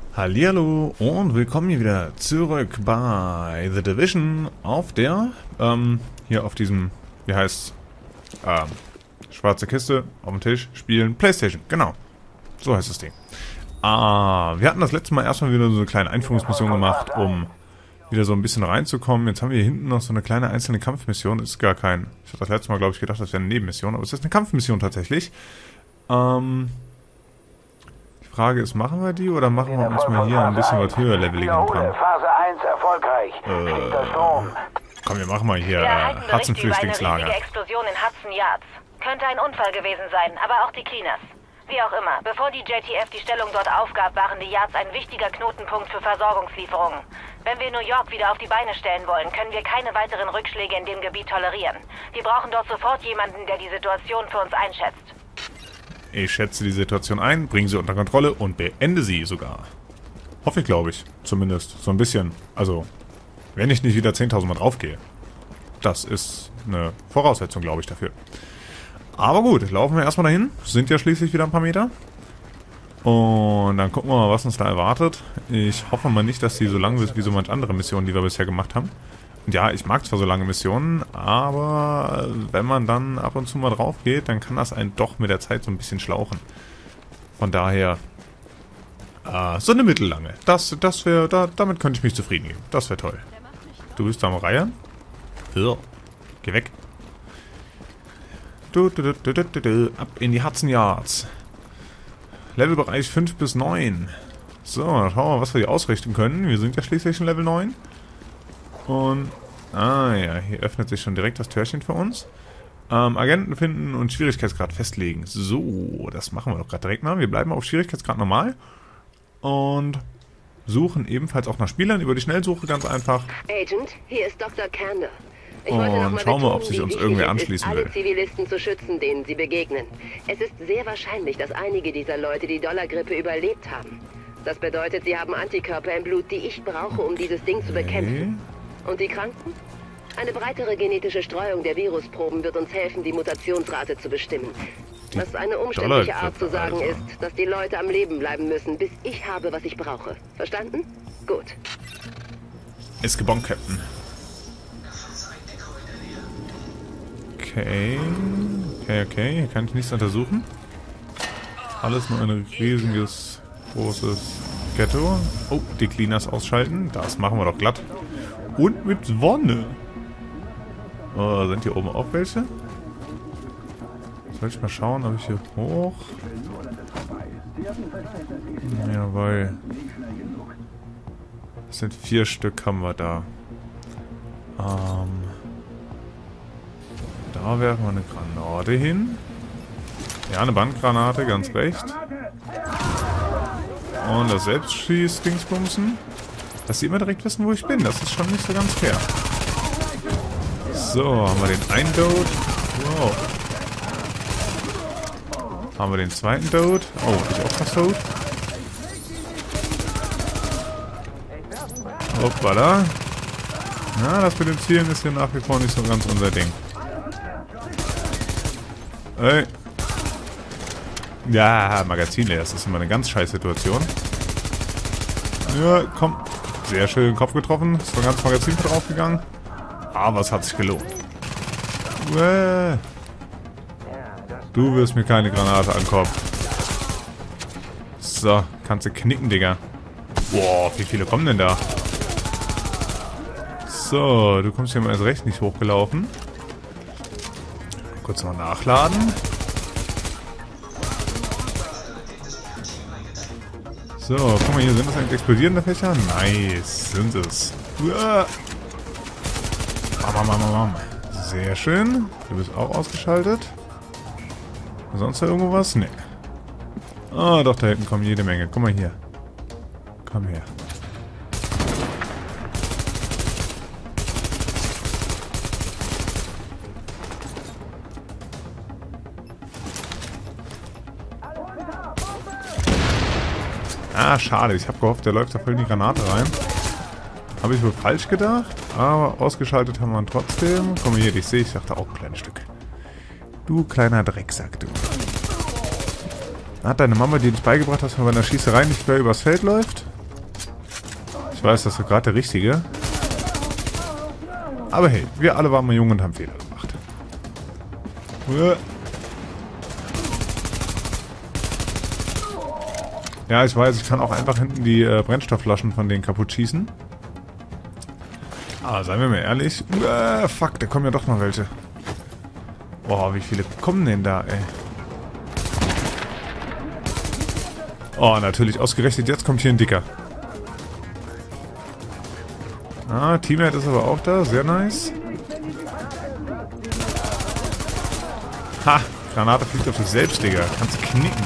Hallihallo und willkommen hier wieder zurück bei The Division auf der, hier auf diesem, wie heißt schwarze Kiste auf dem Tisch spielen, Playstation, genau, so heißt das Ding. Wir hatten das letzte Mal erstmal wieder so eine kleine Einführungsmission gemacht, um wieder so ein bisschen reinzukommen. Jetzt haben wir hier hinten noch so eine kleine einzelne Kampfmission, ist gar kein, ich habe das letzte Mal glaube ich gedacht, das wäre eine Nebenmission, aber es ist eine Kampfmission tatsächlich. Die Frage ist, machen wir die oder machen wir uns mal hier ein bisschen was höher leveligen dran? Phase 1 erfolgreich. Fließender Strom. Komm, wir machen mal hier Hudson-Flüchtlingslager. Eine Explosion in Hudson Yards. Könnte ein Unfall gewesen sein, aber auch die Cleaners. Wie auch immer, bevor die JTF die Stellung dort aufgab, waren die Yards ein wichtiger Knotenpunkt für Versorgungslieferungen. Wenn wir New York wieder auf die Beine stellen wollen, können wir keine weiteren Rückschläge in dem Gebiet tolerieren. Wir brauchen dort sofort jemanden, der die Situation für uns einschätzt. Ich schätze die Situation ein, bringe sie unter Kontrolle und beende sie sogar. Hoffe ich, glaube ich. Zumindest so ein bisschen. Also, wenn ich nicht wieder 10.000 Mal draufgehe. Das ist eine Voraussetzung, glaube ich, dafür. Aber gut, laufen wir erstmal dahin. Sind ja schließlich wieder ein paar Meter. Und dann gucken wir mal, was uns da erwartet. Ich hoffe mal nicht, dass die so lang wird wie so manche andere Missionen, die wir bisher gemacht haben. Und ja, ich mag zwar so lange Missionen, aber wenn man dann ab und zu mal drauf geht, dann kann das einen doch mit der Zeit so ein bisschen schlauchen. Von daher, so eine mittellange. Das wäre, damit könnte ich mich zufrieden geben. Das wäre toll. Du bist am Reihen? Ja. Geh weg. Ab in die Hudson Yards. Levelbereich 5 bis 9. So, dann schauen wir mal, was wir hier ausrichten können. Wir sind ja schließlich schon Level 9. Und, ja, hier öffnet sich schon direkt das Türchen für uns. Agenten finden und Schwierigkeitsgrad festlegen. So, das machen wir doch gerade direkt mal. Wir bleiben auf Schwierigkeitsgrad normal. Und suchen ebenfalls auch nach Spielern über die Schnellsuche ganz einfach. Agent, hier ist Dr. Kander. Und schauen wir, ob sich uns irgendwer anschließen will. Alle Zivilisten zu schützen, denen sie begegnen. Es ist sehr wahrscheinlich, dass einige dieser Leute die Dollargrippe überlebt haben. Das bedeutet, sie haben Antikörper im Blut, die ich brauche, um dieses Ding zu bekämpfen. Und die Kranken? Eine breitere genetische Streuung der Virusproben wird uns helfen, die Mutationsrate zu bestimmen. Was eine umständliche Art zu sagen ist, dass die Leute am Leben bleiben müssen, bis ich habe, was ich brauche. Verstanden? Gut. Ist gebongt, Captain. Okay. Hier kann ich nichts untersuchen. Alles nur ein riesiges, großes Ghetto. Oh, die Cleaners ausschalten. Das machen wir doch glatt. Und mit Wonne. Oh, sind hier oben auch welche? Soll ich mal schauen, ob ich hier hoch... Jawohl. Das sind 4 Stück haben wir da. Da werfen wir eine Granate hin. Ja, eine Bandgranate, ganz recht. Und das Selbstschieß-Dingsbumsen. Dass sie immer direkt wissen, wo ich bin. Das ist schon nicht so ganz fair. So, haben wir den einen Dode. Wow. Haben wir den zweiten Dode. Oh, ich auch fast tot. Hoppala. Na, das mit den Zielen ist hier nach wie vor nicht so ganz unser Ding. Ey. Ja, Magazin leer. Das ist immer eine ganz scheiß Situation. Ja, komm. Sehr schön Kopf getroffen. Ist das ganze Magazin draufgegangen. Aber es hat sich gelohnt. Du wirst mir keine Granate an den Kopf. So, kannst du knicken, Digga. Boah, wie viele kommen denn da? So, du kommst hier mal erst recht nicht hochgelaufen. Kurz mal nachladen. So, guck mal, hier sind das eigentlich explodierende Fächer? Nice, sind es. Sehr schön. Du bist auch ausgeschaltet. Sonst noch irgendwo was? Nee. Ah, doch, da hinten kommen jede Menge. Guck mal hier. Komm her. Ah, schade. Ich habe gehofft, der läuft da voll in die Granate rein. Habe ich wohl falsch gedacht, aber ausgeschaltet haben wir ihn trotzdem. Komm hier, ich sehe, ich dachte auch ein kleines Stück. Du kleiner Drecksack, du. Hat deine Mama dir nicht beigebracht, dass man bei einer Schießerei nicht quer übers Feld läuft? Ich weiß, das ist gerade der Richtige. Aber hey, wir alle waren mal jung und haben Fehler gemacht. Ja, ich weiß, ich kann auch einfach hinten die Brennstoffflaschen von denen kaputt schießen. Aber seien wir mal ehrlich. Fuck, da kommen ja doch noch welche. Boah, wie viele kommen denn da, ey? Oh, natürlich, ausgerechnet jetzt kommt hier ein Dicker. Ah, Teammate ist aber auch da, sehr nice. Ha, Granate fliegt auf dich selbst, Digga. Kannst knicken.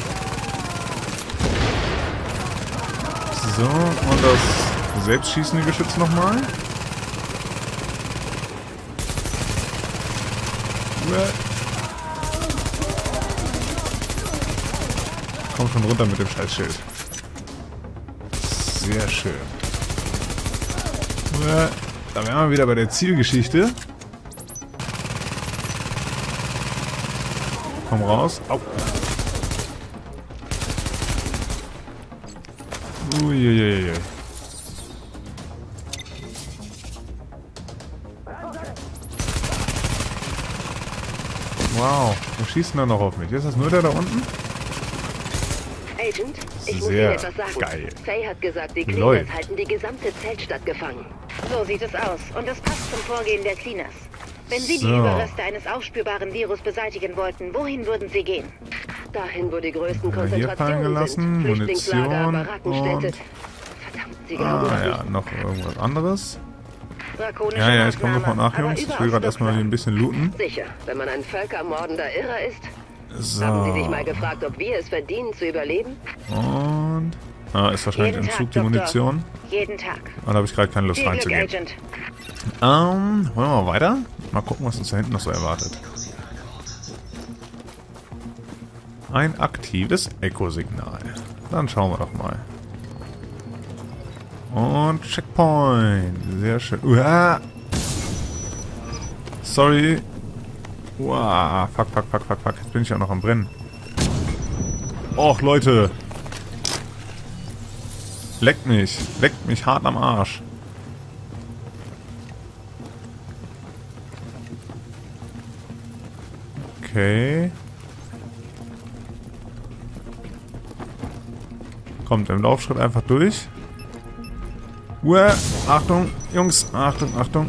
So, und das selbstschießende Geschütz nochmal. Komm schon runter mit dem Scheißschild. Sehr schön. Da wären wir wieder bei der Zielgeschichte. Komm raus. Au. Uiuiui. Wow, wo schießt denn da noch auf mich? Ist das nur der da unten? Agent, ich muss Ihnen Sehr etwas sagen. geil. Faye hat gesagt, die Läuft. Cleaners halten die gesamte Zeltstadt gefangen. So sieht es aus. Und das passt zum Vorgehen der Cleaners. Wenn Sie die So. Überreste eines aufspürbaren Virus beseitigen wollten, wohin würden Sie gehen? Dahin, wo die größten Haben wir hier fallen Konzentrationen gelassen. sind. Flüchtlingslager, Munition Barackenstädte. und... Verdammt, Sie glauben Ah das ja, nicht. noch irgendwas anderes. Drakonische Ja, ich komme Maßnahme, sofort nach, aber Jungs. Ich will überaus gerade erstmal hier ein bisschen looten. Sicher, wenn man ein völkermordender Irrer ist. So. Haben Sie sich mal gefragt, ob wir es verdienen, zu überleben? Und... Ah, ist wahrscheinlich Jeden im Tag, Zug die Doktor. Munition. Jeden Tag. Da habe ich gerade keine Lust Viel Glück, reinzugehen. Agent. Wollen wir mal weiter? Mal gucken, was uns da hinten noch so erwartet. Ein aktives Echo-Signal. Dann schauen wir doch mal. Und Checkpoint. Sehr schön. Uah. Sorry. Uah. Fuck. Jetzt bin ich ja noch am Brennen. Och, Leute. Leckt mich hart am Arsch. Okay. Kommt im Laufschritt einfach durch. Uah, Achtung, Jungs, Achtung.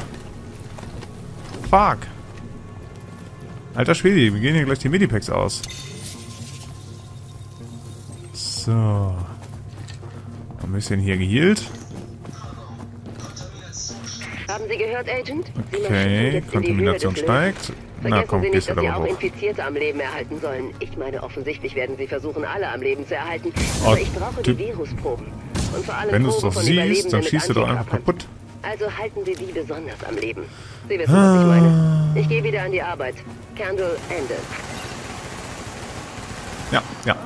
Fuck. Alter Schwede, wir gehen hier gleich die Medipacks aus. So. Ein bisschen hier gehealt. Haben Sie gehört, Agent? Sie marschieren Okay, jetzt in die Kontamination Höhe des Löwens. steigt. Na Vergessen komm, Sie gehst nicht, du dass Sie aber auch hoch. Infizierte am Leben erhalten sollen. Ich meine, offensichtlich werden Sie versuchen, alle am Leben zu erhalten. Oh, Aber ich brauche die Typ. Virusproben. Und vor allem Wenn du es Proben doch von siehst, Überlebenden dann mit schießt du doch einfach Antikörpern. kaputt. Also halten Sie die besonders am Leben. Sie wissen, was ich meine. Ich gehe wieder an die Arbeit. Candle, Ende. Ja.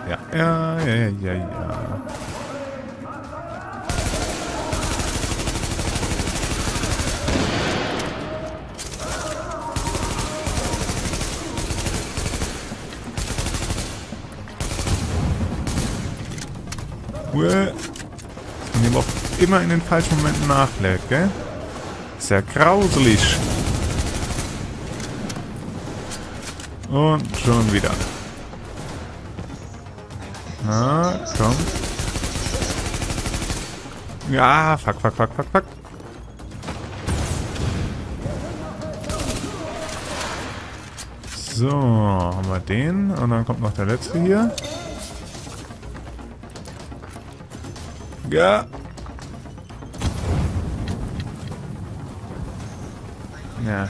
Und eben auch immer in den falschen Momenten nachlädt, gell? Ist ja grauselig. Und schon wieder. Na, komm. Ja, fuck. So, haben wir den. Und dann kommt noch der letzte hier. Ja. Ja.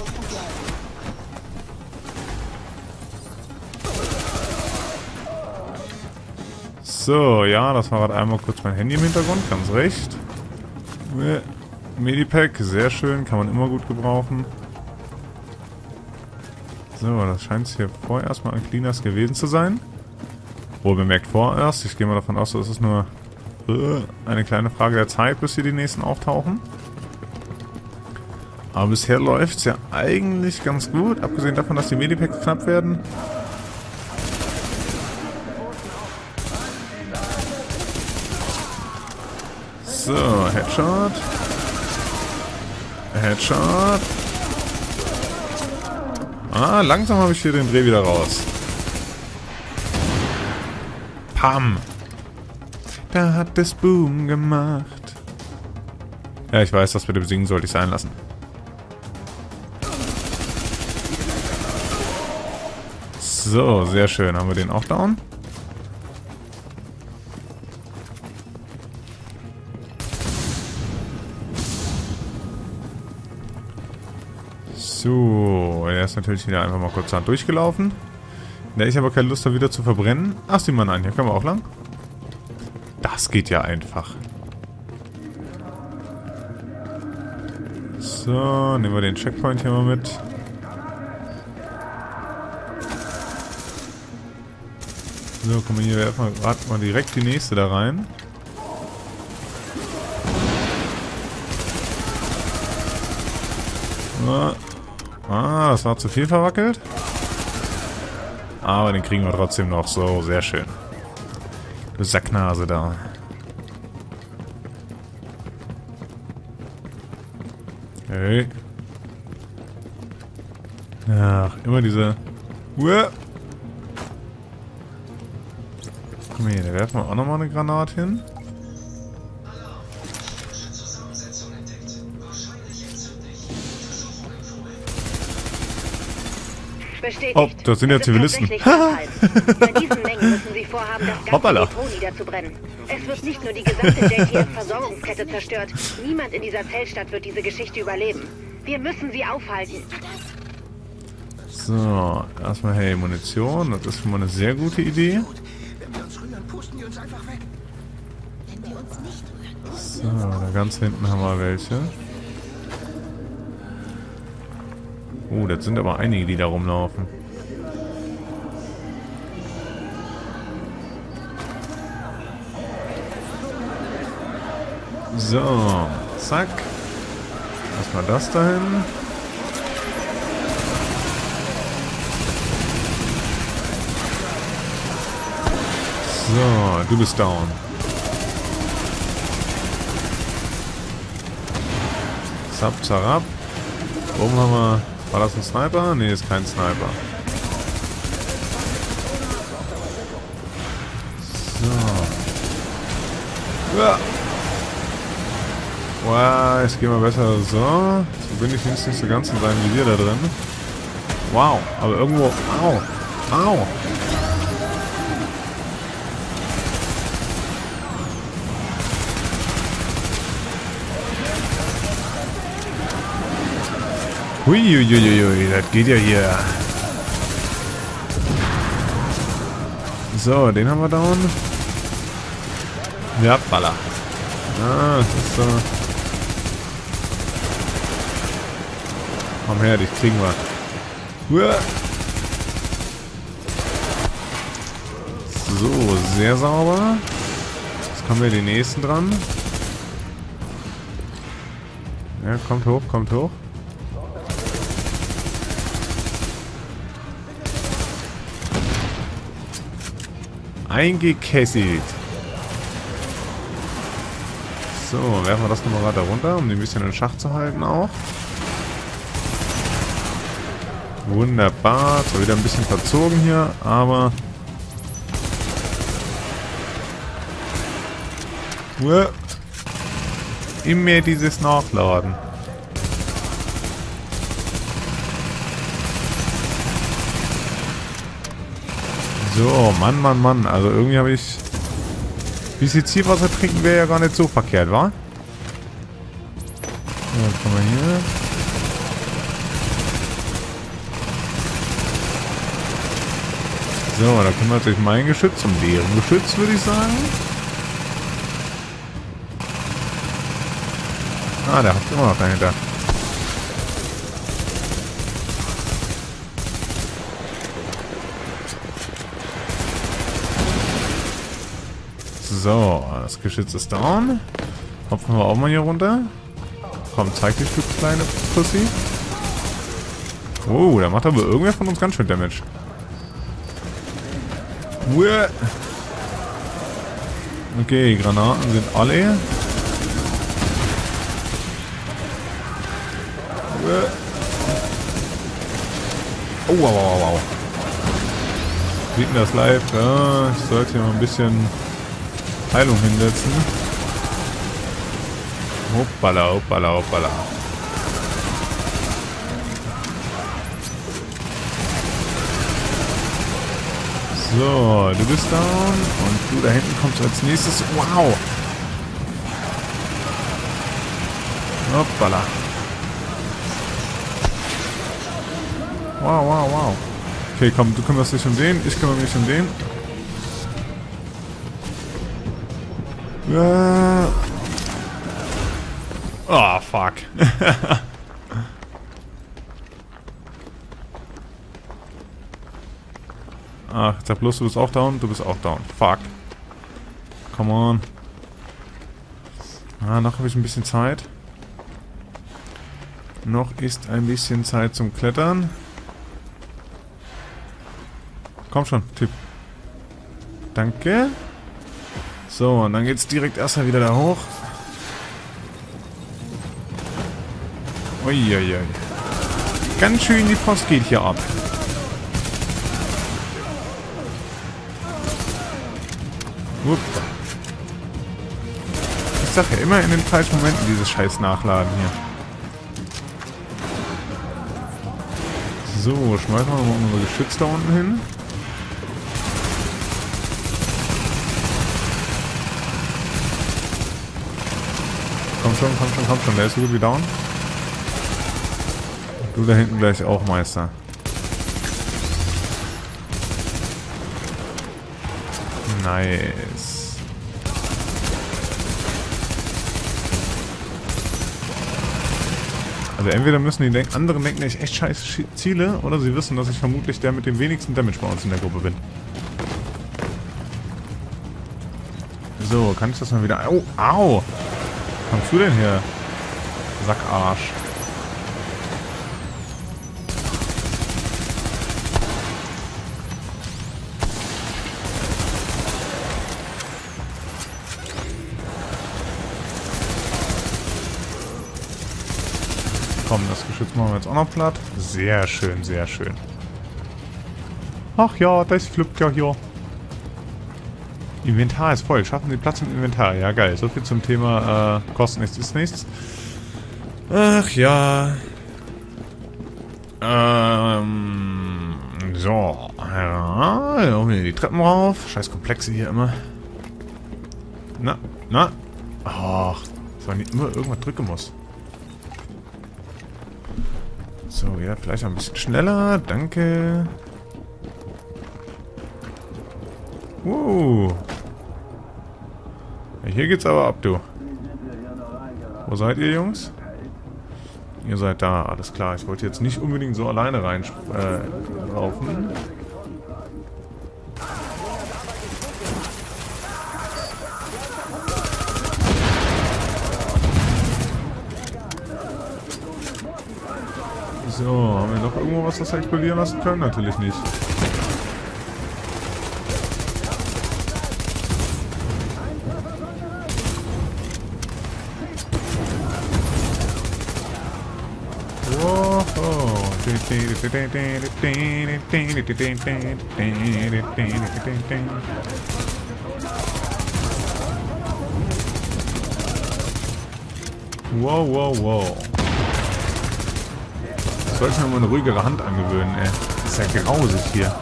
So, ja, das war gerade einmal kurz mein Handy im Hintergrund, ganz recht. Medipack, sehr schön, kann man immer gut gebrauchen. So, das scheint es hier vorerst mal an Cleaners gewesen zu sein. Wohl bemerkt vorerst, ich gehe mal davon aus, das ist nur eine kleine Frage der Zeit, bis hier die nächsten auftauchen. Aber bisher läuft es ja eigentlich ganz gut, abgesehen davon, dass die Medipacks knapp werden. So, Headshot. Headshot. Ah, langsam habe ich hier den Dreh wieder raus. Pam. Da hat es Boom gemacht. Ja, ich weiß, das mit dem Singen sollte ich sein lassen. So, sehr schön. Haben wir den auch down? So, er ist natürlich wieder einfach mal kurzerhand durchgelaufen. Da ich aber keine Lust habe, wieder zu verbrennen. Ach, sieh mal an, hier können wir auch lang. Das geht ja einfach. So, nehmen wir den Checkpoint hier mal mit. So, kommen wir hier erstmal mal direkt die nächste da rein. Ah, das war zu viel verwackelt. Aber den kriegen wir trotzdem noch. So, sehr schön. Du Sacknase da. Hey. Ach, immer diese... Uah. Guck mal hier, da werfen wir auch nochmal eine Granate hin. Bestätigt. Oh, das sind ja Zivilisten. Bei diesen Mengen müssen Sie vorhaben, das ganze Depot niederzubrennen. Es wird nicht nur die gesamte JTF-Versorgungskette zerstört. Niemand in dieser Zeltstadt wird diese Geschichte überleben. Wir müssen sie aufhalten. So, erstmal, hey, Munition. Das ist schon mal eine sehr gute Idee. So, da ganz hinten haben wir welche. Das sind aber einige, die da rumlaufen. So, zack. Erstmal das dahin. So, du bist down. Zap, zarab. Oben haben wir... War das ein Sniper? Ne, ist kein Sniper. So. Ja. Wow, ich gehe mal besser so. So bin ich nicht so ganz in seinem Visier da drin. Wow, aber irgendwo... Au! Au! Huiuiuiui, das geht ja hier. So, den haben wir down. Ja, Baller. Ah, das ist so. Komm her, dich kriegen wir. Uah. So, sehr sauber. Jetzt kommen wir die nächsten dran. Ja, kommt hoch, kommt hoch. Eingekesselt. So, werfen wir das nochmal weiter runter, um die ein bisschen in Schach zu halten auch. Wunderbar. Zwar wieder ein bisschen verzogen hier, aber... Immer dieses Nachladen. So, Mann, Mann, Mann. Also irgendwie habe ich... Bisschen Zielwasser trinken wäre ja gar nicht so verkehrt, wa? So, kommen wir hier. So, da kümmert sich mein Geschütz um deren Geschütz, würde ich sagen. Ah, der hat immer noch dahinter. So, das Geschütz ist down. Hopfen wir auch mal hier runter. Komm, zeig dich, du kleine Pussy. Oh, da macht aber irgendwer von uns ganz schön Damage. Okay, Granaten sind alle. Oh, wow, wow, wow. Sieht denn das live? Ja, ich sollte hier mal ein bisschen Heilung hinsetzen. Hoppala, hoppala, hoppala. So, du bist down und du da hinten kommst als nächstes. Wow! Hoppala. Wow, wow, wow. Okay, komm, du kümmerst dich um den, ich kümmere mich um den. Oh, fuck. Ach, ich sag bloß, du bist auch down, du bist auch down. Fuck. Come on. Ah, noch habe ich ein bisschen Zeit. Noch ist ein bisschen Zeit zum Klettern. Komm schon, Typ. Danke. So, und dann geht's direkt erstmal wieder da hoch. Uiuiui. Ganz schön die Post geht hier ab. Uppa. Ich sag ja immer in den falschen Momenten dieses scheiß Nachladen hier. So, schmeißen wir mal unser Geschütz da unten hin. Komm schon, komm schon, komm schon. Der ist so gut wie down. Du da hinten gleich auch, Meister. Nice. Also entweder müssen die anderen denken, ich echt scheiß Ziele, oder sie wissen, dass ich vermutlich der mit dem wenigsten Damage bei uns in der Gruppe bin. So, kann ich das mal wieder... Au, au! Was kommst du denn her? Sackarsch. Komm, das Geschütz machen wir jetzt auch noch platt. Sehr schön, sehr schön. Ach ja, das flippt ja hier. Inventar ist voll. Schaffen Sie Platz im Inventar. Ja, geil. So viel zum Thema kostet nichts, ist nichts. Ach ja. So. Ja, die Treppen rauf. Scheiß Komplexe hier immer. Na, na. Ach, dass man nicht immer irgendwas drücken muss. So, ja, vielleicht ein bisschen schneller. Danke. Ja, hier geht's aber ab, du. Wo seid ihr, Jungs? Ihr seid da, alles klar. Ich wollte jetzt nicht unbedingt so alleine reinlaufen. So, haben wir noch irgendwo was, das explodieren lassen können? Natürlich nicht. Wow. Wow, wow, wow. Sollte ich mir mal eine ruhigere Hand angewöhnen, ey. Ist ja grausig hier.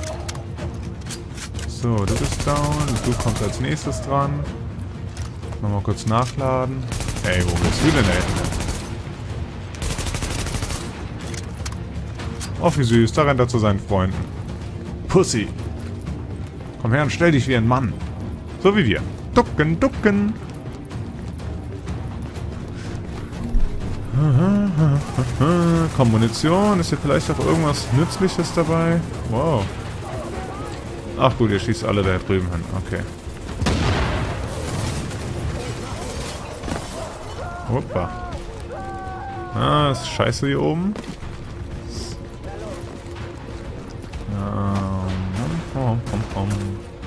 So, du bist down. Du kommst als nächstes dran. Nochmal kurz nachladen. Ey, wo bist du denn, ey? Oh, wie süß. Da rennt er zu seinen Freunden. Pussy. Komm her und stell dich wie ein Mann. So wie wir. Ducken, ducken. Komm, Munition. Ist hier vielleicht auch irgendwas Nützliches dabei? Wow. Ach gut, ihr schießt alle da drüben hin. Okay. Hoppa. Ah, ist scheiße hier oben.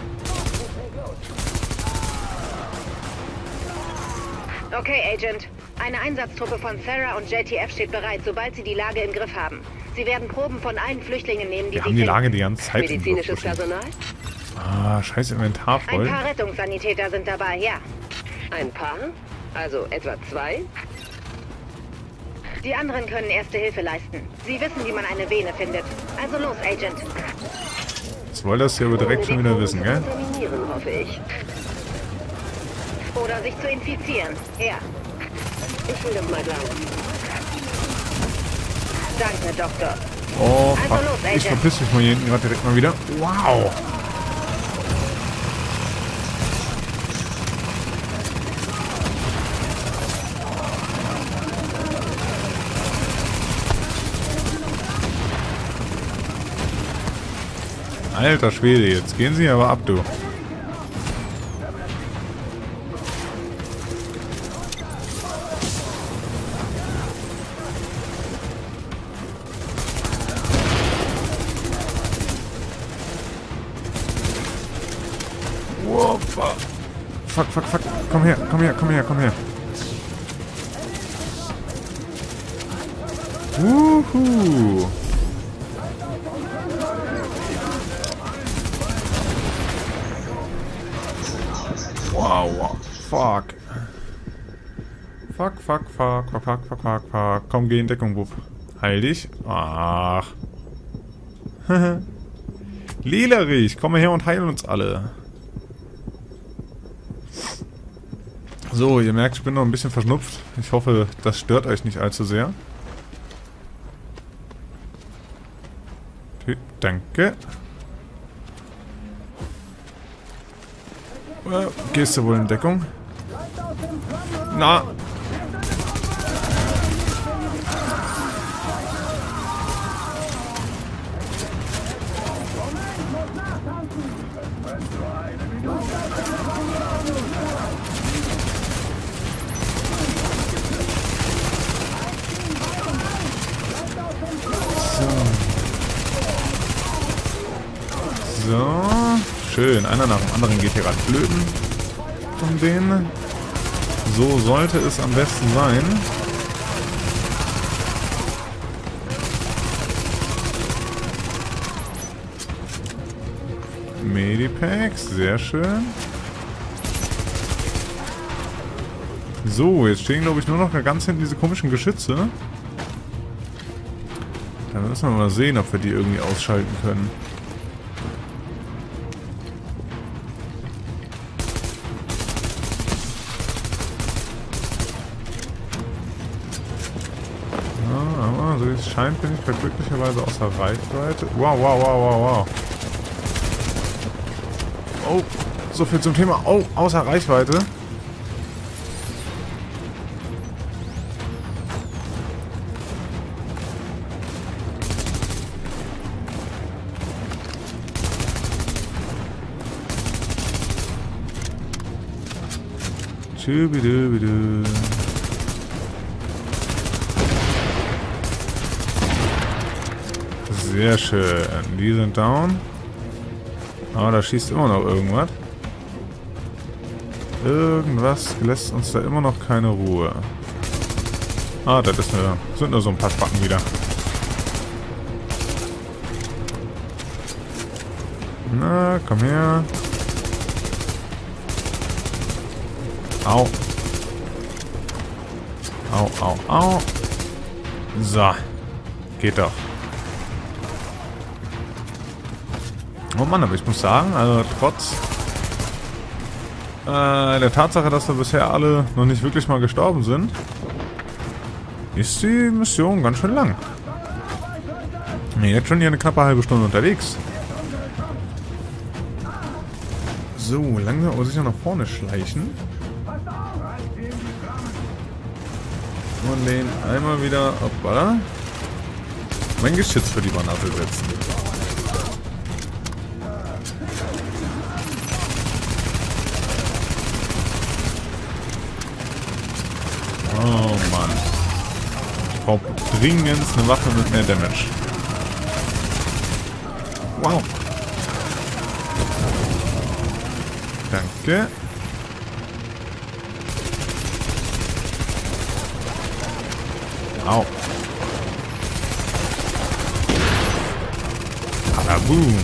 Okay, Agent. Eine Einsatztruppe von Sarah und JTF steht bereit, sobald sie die Lage im Griff haben. Sie werden Proben von allen Flüchtlingen nehmen, die Wir sie haben die finden. Lage die ganze Zeit im Medizinisches Griff. Personal? Ah, scheiß Inventar Ein voll. paar Rettungssanitäter sind dabei, ja. Ein paar? Also etwa 2? Die anderen können erste Hilfe leisten. Sie wissen, wie man eine Vene findet. Also los, Agent. Jetzt wollt ihr das ja aber direkt schon wieder wissen, gell? Kontaminieren, hoffe ich. Oder sich zu infizieren. Ja. Ich will das mal glauben. Danke, Doktor. Oh, Also fuck. los, Agent. Ich verpiss mich mal hier hinten gerade direkt mal wieder. Wow. Alter Schwede, jetzt gehen sie aber ab, du. Wow, fuck, fuck, fuck. Komm her, komm her, komm her, komm her. Wuhu. Wow, wow. Fuck. Fuck, fuck, fuck, fuck, fuck, fuck, fuck, fuck. Komm, geh in Deckung, Bub. Heil dich. Ach. Lilerich, komm mal her und heil uns alle. So, ihr merkt, ich bin noch ein bisschen verschnupft. Ich hoffe, das stört euch nicht allzu sehr. Okay, danke. Gehst du wohl in Deckung? Na! So, schön. Einer nach dem anderen geht hier gerade flöten. Von denen. So sollte es am besten sein. Medipacks, sehr schön. So, jetzt stehen glaube ich nur noch ganz hinten diese komischen Geschütze. Dann müssen wir mal sehen, ob wir die irgendwie ausschalten können. Also es scheint, bin ich glücklicherweise außer Reichweite. Wow, wow, wow, wow, wow. Oh, so viel zum Thema. Oh, außer Reichweite. Tschübidubidu. Sehr schön. Die sind down. Aber da schießt immer noch irgendwas. Irgendwas lässt uns da immer noch keine Ruhe. Ah, das ist sind nur so ein paar Spacken wieder. Na, komm her. Au. Au, au, au. So. Geht doch. Oh Mann, aber ich muss sagen, also trotz der Tatsache, dass wir bisher alle noch nicht wirklich mal gestorben sind, ist die Mission ganz schön lang. Jetzt schon hier eine knappe halbe Stunde unterwegs. So, langsam aber sicher nach vorne schleichen. Und den einmal wieder, hoppala, mein Geschütz für die Banate setzen. Oh Mann. Ich brauche dringend eine Waffe mit mehr Damage. Wow. Danke. Au. Aber boom.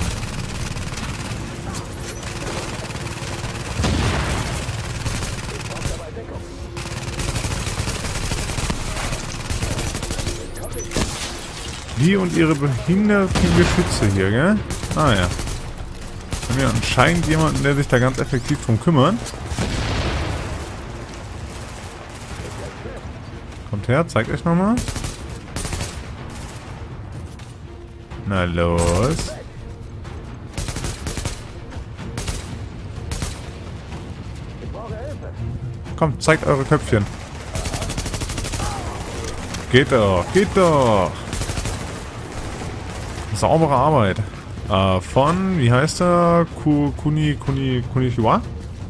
Die und ihre behinderten Geschütze hier, gell? Ah ja. Haben wir anscheinend jemanden, der sich da ganz effektiv drum kümmert. Kommt her, zeigt euch nochmal. Na los. Kommt, zeigt eure Köpfchen. Geht doch, geht doch. Saubere Arbeit. Von, wie heißt er? Kunisiun.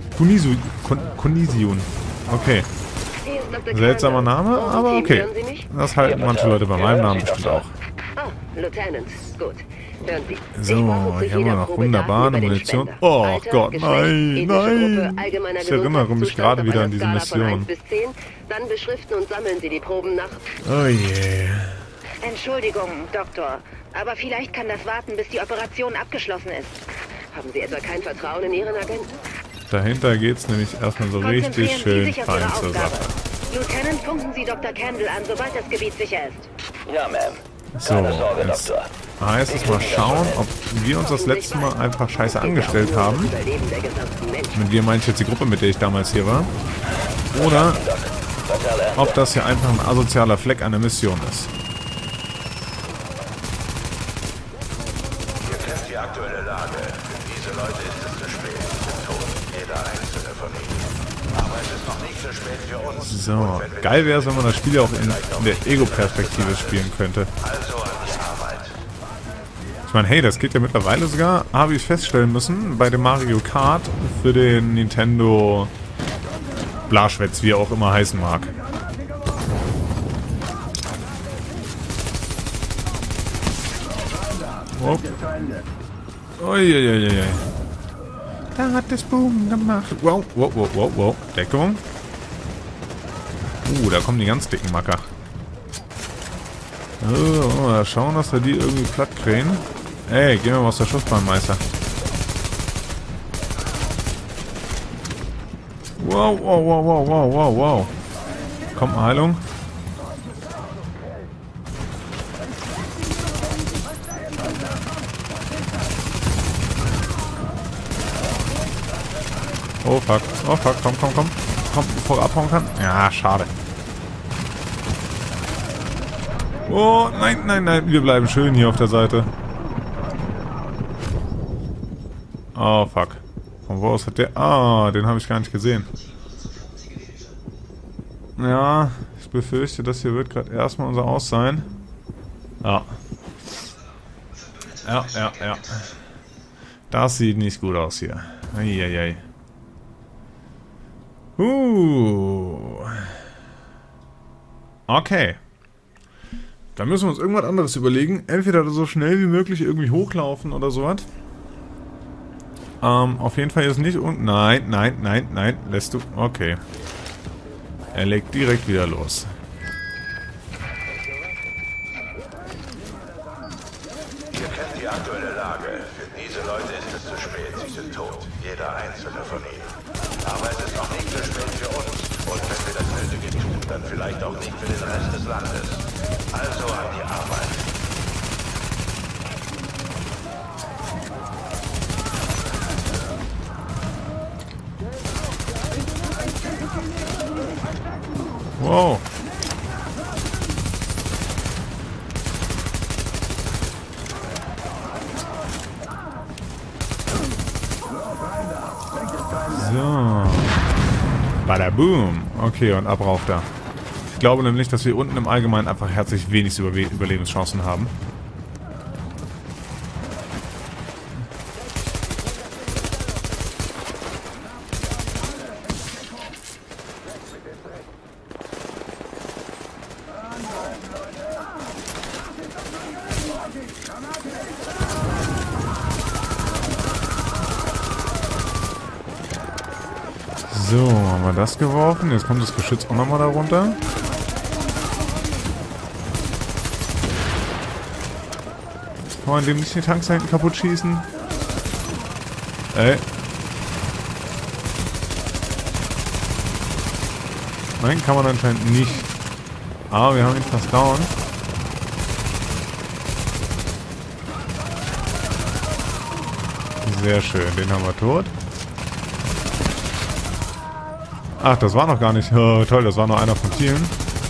Okay. Seltsamer Name, aber okay. Das halten manche Leute bei meinem Namen bestimmt auch. Lieutenant, gut. Hören Sie. So, hier haben wir noch wunderbare Munition. Oh Gott, nein, nein. Ich erinnere mich gerade wieder an diese Mission. Dann beschriften und sammeln Sie die Proben nach. Oh je. Entschuldigung, Doktor. Aber vielleicht kann das warten, bis die Operation abgeschlossen ist. Haben Sie etwa kein Vertrauen in Ihren Agenten? Dahinter geht's nämlich erstmal so richtig schön fein zur Sache. Lieutenant, funken Sie Dr. Candle an, sobald das Gebiet sicher ist. Ja, Ma'am. So, jetzt heißt es mal schauen, ob wir uns das letzte Mal einfach scheiße angestellt haben. Mit wir meine ich jetzt die Gruppe, mit der ich damals hier war. Oder ob das hier einfach ein asozialer Fleck an der Mission ist. Ihr kennt die aktuelle Lage. Für diese Leute ist es zu spät. Sie sind tot. Jeder einzelne von ihnen. Aber es ist noch nicht zu spät für uns. So, geil wäre es, wenn man das Spiel auch in der Ego-Perspektive spielen könnte. Also an die Arbeit. Ich meine, hey, das geht ja mittlerweile sogar, habe ich feststellen müssen, bei dem Mario Kart für den Nintendo Blaschwätz, wie er auch immer heißen mag. Oh. Uiuiuiui. Da hat es Boom gemacht. Wow, wow, wow, wow, wow. Deckung. Da kommen die ganz dicken Macker. Oh, schauen, dass wir die irgendwie platt kriegen. Ey, gehen wir mal aus der Schussbahn, Meister. Wow, wow, wow, wow, wow, wow, wow. Kommt eine Heilung. Oh fuck, komm, komm, komm. Komm, bevor er abhauen kann. Ja, schade. Oh, nein, nein, nein, wir bleiben schön hier auf der Seite. Oh, fuck. Von wo aus hat der... Ah, den habe ich gar nicht gesehen. Ja, ich befürchte, das hier wird gerade erstmal unser Aus sein. Ja. Ja, ja, ja. Das sieht nicht gut aus hier. Eieiei. Okay. Dann müssen wir uns irgendwas anderes überlegen. Entweder so schnell wie möglich irgendwie hochlaufen oder sowas. Auf jeden Fall ist nicht und... Nein, nein, nein, nein. Lässt du... Okay. Er legt direkt wieder los. Ihr kennt die aktuelle Lage. Für diese Leute ist es zu spät. Sie sind tot. Jeder einzelne von ihnen. Aber es ist noch nicht zu spät für uns. Und wenn wir das Nötige tun, dann vielleicht auch nicht für den Rest des Landes. Also an die Arbeit. Wow. So. Badaboom. Okay, und ab rauf da. Ich glaube nämlich, dass wir unten im Allgemeinen einfach herzlich wenig Überlebenschancen haben. So, haben wir das geworfen. Jetzt kommt das Geschütz auch nochmal darunter. Kann man dem nicht die Tanks da hinten kaputt schießen? Ey. Nein, kann man anscheinend nicht. Aber wir haben ihn fast down. Sehr schön, den haben wir tot. Ach, das war noch gar nicht. Oh, toll, das war nur einer von vielen.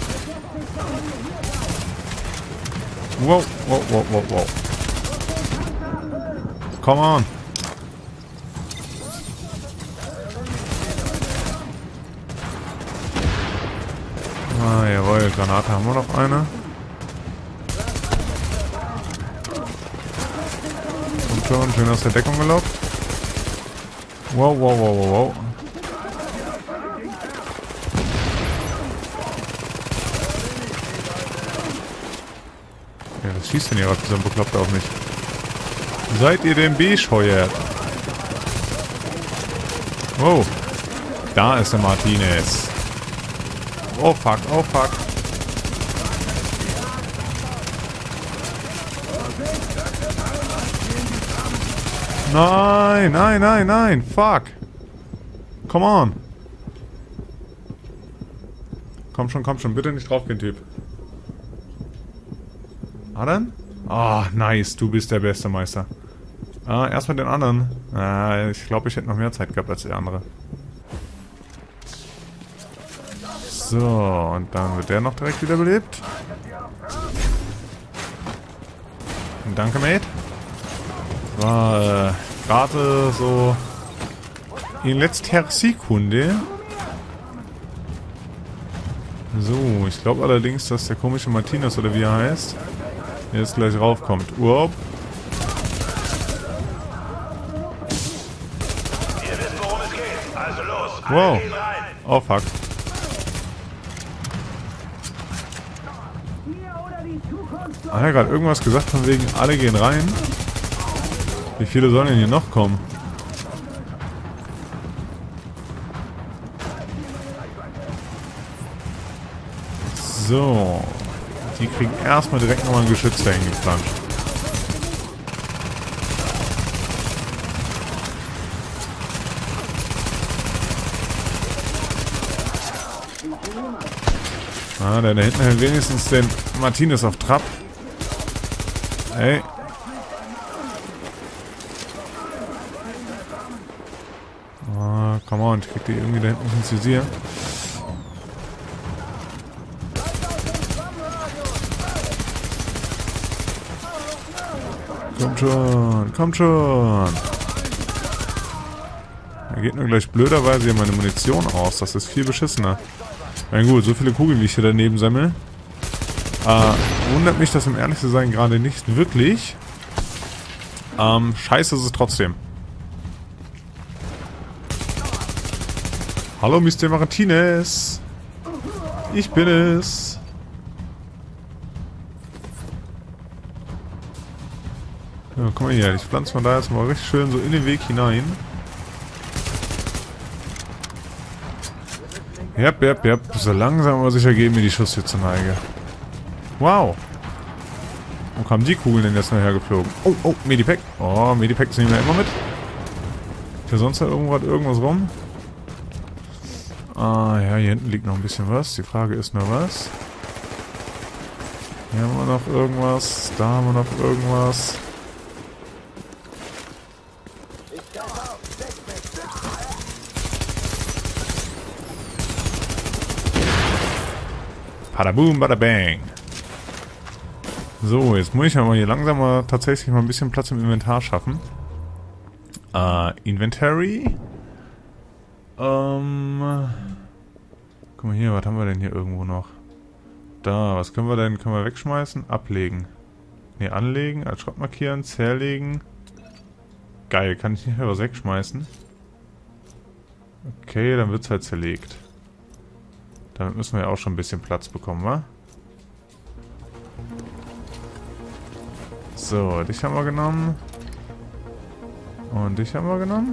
Wow, wow, wow, wow, wow. Come on. Ah, jawohl, Granate haben wir noch eine. Und schon, schön aus der Deckung gelockt. Wow, wow, wow, wow, wow. Ja, was schießt denn hier gerade so ein Bekloppter auf mich? Seid ihr denn bescheuert? Wow. Da ist der Martinez. Oh fuck, oh fuck. Nein, nein, nein, nein. Fuck. Come on. Komm schon. Bitte nicht draufgehen, Typ. Adam? Ah, nice. Du bist der beste Meister. Ah, erstmal den anderen. Ah, ich glaube, ich hätte noch mehr Zeit gehabt als der andere. So, und dann wird der noch direkt wiederbelebt. Danke, Mate. War gerade so in letzter Sekunde. So, ich glaube allerdings, dass der komische Martinez, oder wie er heißt, jetzt gleich raufkommt. Wow. Ihr wisst, worum es geht. Also los. Wow. Oh fuck. Ah, ja, gerade irgendwas gesagt von wegen, alle gehen rein. Wie viele sollen denn hier noch kommen? So. Die kriegen erstmal direkt nochmal ein Geschütz dahin geplanscht. Ah, der da hinten hält wenigstens den Martinez auf Trab. Ey. Ah, come on, ich krieg die irgendwie da hinten nicht ins Visier. Kommt schon. Er geht nur gleich blöderweise hier meine Munition aus. Das ist viel beschissener. Na gut, so viele Kugeln, wie ich hier daneben sammle. Wundert mich das, um ehrlich zu sein, gerade nicht wirklich. Scheiße ist es trotzdem. Hallo, Mr. Martinez. Ich bin es. Ja, guck mal hier, ich pflanze von da jetzt mal richtig schön so in den Weg hinein. Yep. So langsam aber sicher geben mir die Schusstür zur Neige. Wow. Wo kamen die Kugeln denn jetzt nachher geflogen? Oh, Medipack. Oh, Medipack nehmen wir immer mit. Ist ja sonst halt irgendwas rum? Ah, ja, hier hinten liegt noch ein bisschen was. Die Frage ist nur was. Hier haben wir noch irgendwas. Da haben wir noch irgendwas. Badaboom, badabang. So, jetzt muss ich aber hier langsam mal tatsächlich mal ein bisschen Platz im Inventar schaffen. Inventory. Guck mal hier, was haben wir denn hier irgendwo noch? Da, was können wir denn? Können wir wegschmeißen? Ablegen. Ne, anlegen, als Schrott markieren, zerlegen. Geil, kann ich nicht mehr was wegschmeißen? Okay, dann wird es halt zerlegt. Damit müssen wir ja auch schon ein bisschen Platz bekommen, wa? So, dich haben wir genommen. Und dich haben wir genommen.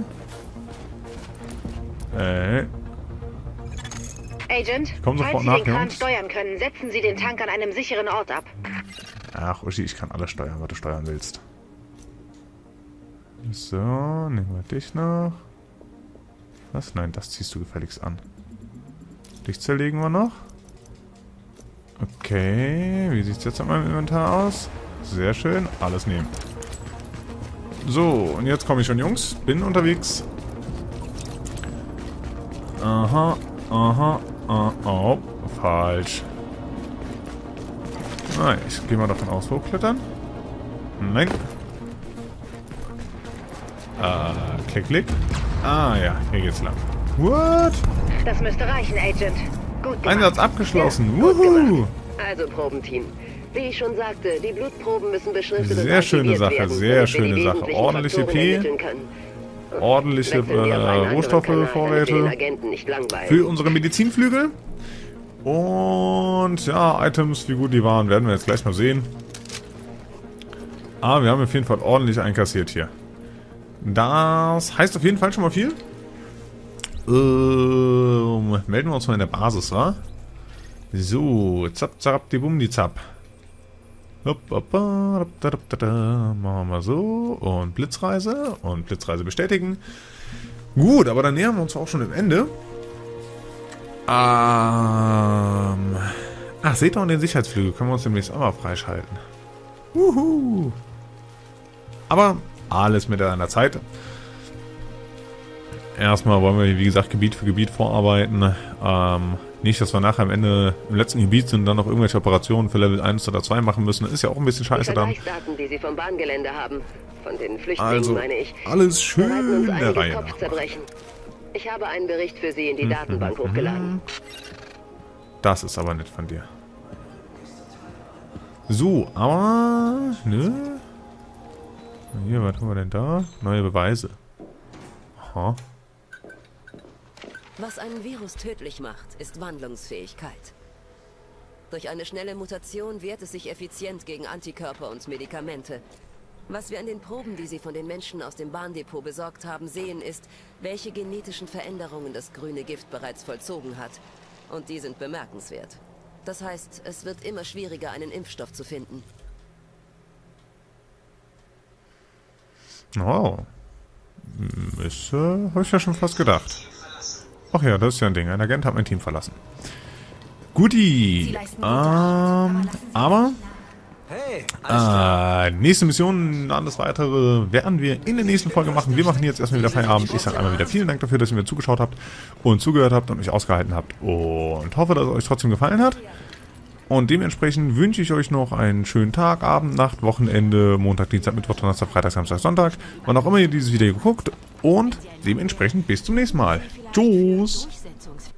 Agent, komm sofort falls Sie nach, den Kran Jungs. steuern können, setzen Sie den Tank an einem sicheren Ort ab. Ach, Uschi, ich kann alles steuern, was du steuern willst. So, nehmen wir dich noch. Was? Nein, das ziehst du gefälligst an. Dich zerlegen wir noch. Okay, wie sieht es jetzt an meinem Inventar aus? Sehr schön, alles nehmen. So, und jetzt komme ich schon, Jungs. Bin unterwegs. Aha, aha, oh, falsch. Nein, ich gehe mal davon aus, hochklettern. Nein. Klick, klick. Ah ja, hier geht's lang. What? Das müsste reichen, Agent. Gut gemacht. Einsatz abgeschlossen. Ja, gut Wuhu. gemacht. Also, Probenteam. Wie ich schon sagte, die Blutproben müssen beschriftet und Sehr schöne archiviert Sache, werden, sehr damit wir schöne die Sache. wesentlichen Ordentliche Faktoren P. ermitteln können. Ordentliche Wechseln wir auf einen anderen Rohstoffe, Kanal, damit wir den Vorräte. Agenten nicht langweilen. Für unsere Medizinflügel. Und ja, Items, wie gut die waren, werden wir jetzt gleich mal sehen. Aber wir haben auf jeden Fall ordentlich einkassiert hier. Das heißt auf jeden Fall schon mal viel. Melden wir uns mal in der Basis, wa? So, zapp, zapp, die bum, die zapp. Machen wir mal so. Und Blitzreise. Und Blitzreise bestätigen. Gut, aber dann nähern wir uns auch schon dem Ende. Ach, seht ihr, und den Sicherheitsflügel können wir uns demnächst auch mal freischalten. Wuhu. Aber alles mit einer Zeit. Erstmal wollen wir, wie gesagt, Gebiet für Gebiet vorarbeiten. Nicht, dass wir nachher am Ende im letzten Gebiet sind und dann noch irgendwelche Operationen für Level 1 oder 2 machen müssen. Das ist ja auch ein bisschen scheiße dann. Die Vergleichsdaten, die Sie vom Bahngelände haben, von den Flüchtlingen, Also, meine ich, alles schön bereiten uns der einige Reihe nach. Kopfzerbrechen. Ich habe einen Bericht für Sie in die Datenbank hochgeladen. Das ist aber nett von dir. So, aber... Ne? Hier, was haben wir denn da? Neue Beweise. Aha. Was einen Virus tödlich macht, ist Wandlungsfähigkeit. Durch eine schnelle Mutation wehrt es sich effizient gegen Antikörper und Medikamente. Was wir an den Proben, die Sie von den Menschen aus dem Bahndepot besorgt haben, sehen, ist, welche genetischen Veränderungen das grüne Gift bereits vollzogen hat. Und die sind bemerkenswert. Das heißt, es wird immer schwieriger, einen Impfstoff zu finden. Oh. Ist, habe ich ja schon fast gedacht. Ach ja, das ist ja ein Ding. Ein Agent hat mein Team verlassen. Guti. Aber... nächste Mission, alles weitere werden wir in der nächsten Folge machen. Wir machen jetzt erstmal wieder Feierabend. Ich sage einmal wieder vielen Dank dafür, dass ihr mir zugeschaut habt und zugehört habt und mich ausgehalten habt. Und hoffe, dass es euch trotzdem gefallen hat. Und dementsprechend wünsche ich euch noch einen schönen Tag, Abend, Nacht, Wochenende, Montag, Dienstag, Mittwoch, Donnerstag, Freitag, Samstag, Sonntag. Wann auch immer ihr dieses Video geguckt. Und dementsprechend bis zum nächsten Mal. Tschüss.